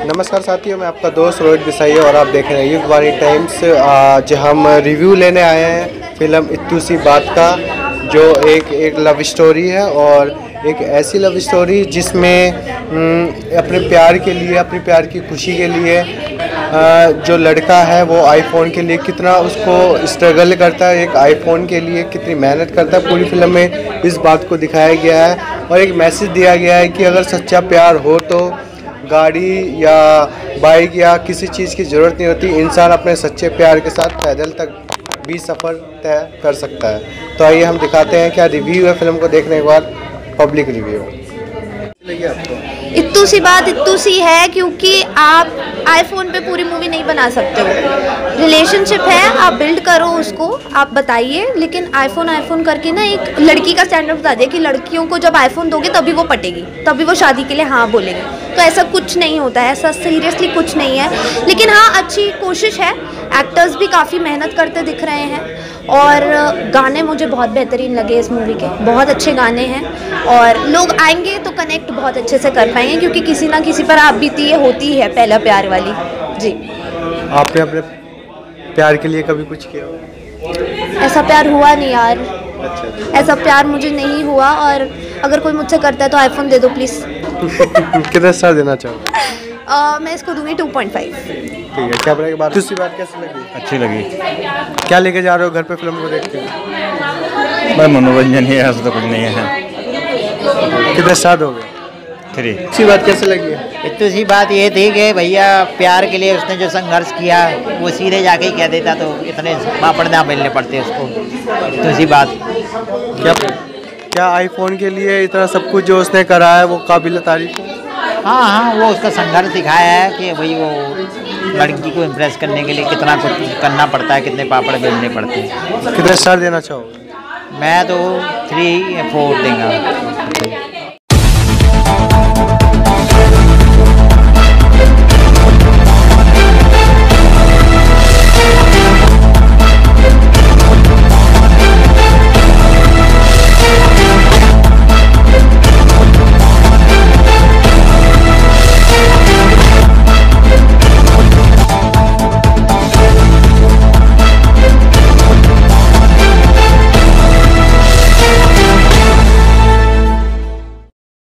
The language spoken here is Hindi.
नमस्कार साथियों, मैं आपका दोस्त रोहित बिसाई और आप देख रहे हैं युग वाणी टाइम्स। आज हम रिव्यू लेने आए हैं फिल्म इत्तू सी बात का, जो एक लव स्टोरी है और एक ऐसी लव स्टोरी जिसमें अपने प्यार के लिए, अपनी प्यार की खुशी के लिए जो लड़का है वो आईफोन के लिए कितना उसको स्ट्रगल करता है, एक आईफोन के लिए कितनी मेहनत करता है। पूरी फिल्म में इस बात को दिखाया गया है और एक मैसेज दिया गया है कि अगर सच्चा प्यार हो तो गाड़ी या बाइक या किसी चीज़ की ज़रूरत नहीं होती। इंसान अपने सच्चे प्यार के साथ पैदल तक भी सफ़र तय कर सकता है। तो आइए हम दिखाते हैं क्या रिव्यू है फिल्म को देखने के बाद, पब्लिक रिव्यू। इत्तू सी बात इत्तू सी है क्योंकि आप आईफोन पे पूरी मूवी नहीं बना सकते हो। रिलेशनशिप है, आप बिल्ड करो उसको, आप बताइए, लेकिन आईफोन करके ना एक लड़की का स्टैंडर्ड बता दिया कि लड़कियों को जब आईफोन दोगे तभी वो पटेगी, तभी वो शादी के लिए हाँ बोलेगी। तो ऐसा कुछ नहीं होता है, ऐसा सीरियसली कुछ नहीं है। लेकिन हाँ, अच्छी कोशिश है, एक्टर्स भी काफ़ी मेहनत करते दिख रहे हैं और गाने मुझे बहुत बेहतरीन लगे इस मूवी के, बहुत अच्छे गाने हैं और लोग आएंगे तो कनेक्ट बहुत अच्छे से कर पाएंगे क्योंकि किसी ना किसी पर आप बीती ये होती है पहला प्यार वाली। जी, आपने अपने प्यार के लिए कभी कुछ किया? ऐसा प्यार हुआ नहीं यार। अच्छा। ऐसा प्यार मुझे नहीं हुआ और अगर कोई मुझसे करता है तो आईफोन दे दो प्लीज़। कितना स्टार देना चाहोगे? मैं इसको दूंगी 2.5। ठीक है। क्या बताइए, बात दूसरी बात कैसी लगी? अच्छी लगी। क्या लेके जा रहे हो घर पे फिल्म को देखते हैं? बस मनोरंजन ही है, ऐसा तो कुछ नहीं है। कितने स्टार दोगे? 3। अच्छी बात कैसे लगी है? इतनी सी बात ये थी कि भैया प्यार के लिए उसने जो संघर्ष किया वो सीधे जाके ही कह देता तो इतने पापड़ ना मिलने पड़ते उसको। इतनी सी बात। क्या आईफोन के लिए इतना सब कुछ जो उसने करा है वो काबिल तारीफ है? हाँ, वो उसका संघर्ष दिखाया है कि भाई वो लड़की को इम्प्रेस करने के लिए कितना कुछ करना पड़ता है, कितने पापड़ बेलने पड़ते हैं। कितने स्टार देना चाहोगे? मैं तो 3 या 4 दूंगा।